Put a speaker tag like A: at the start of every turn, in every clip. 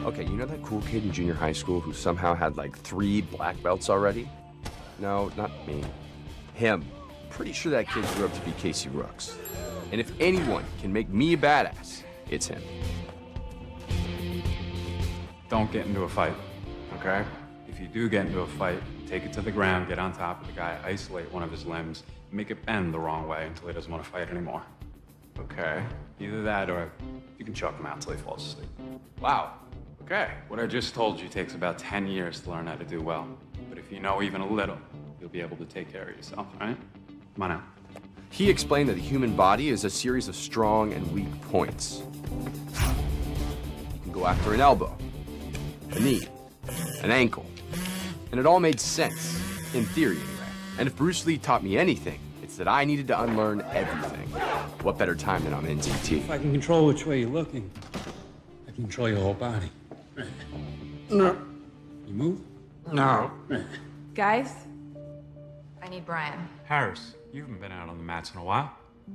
A: Okay, you know that cool kid in junior high school who somehow had like 3 black belts already? No, not me. Him. Pretty sure that kid grew up to be Casey Rooks. And if anyone can make me a badass, it's him.
B: Don't get into a fight, okay? If you do get into a fight, take it to the ground, get on top of the guy, isolate one of his limbs, make it bend the wrong way until he doesn't want to fight anymore.
A: Okay.
B: Either that or you can choke him out till he falls asleep.
A: Wow. Okay.
B: What I just told you takes about 10 years to learn how to do well. But if you know even a little, you'll be able to take care of yourself, all right? Come on out.
A: He explained that the human body is a series of strong and weak points. You can go after an elbow, a knee, an ankle, and it all made sense, in theory anyway. And if Bruce Lee taught me anything, it's that I needed to unlearn everything. What better time than on NZT?
C: If I can control which way you're looking, I can control your whole body. No. You move?
A: No.
D: Guys, I need Brian.
B: Harris, you haven't been out on the mats in a while.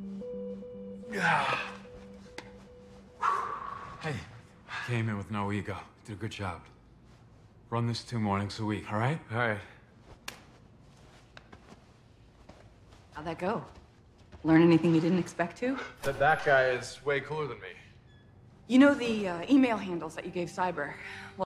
B: Hey, came in with no ego. Did a good job. Run this 2 mornings a week, all right?
A: All right.
D: How'd that go? Learn anything you didn't expect to?
A: That guy is way cooler than me.
D: You know the email handles that you gave Cyber?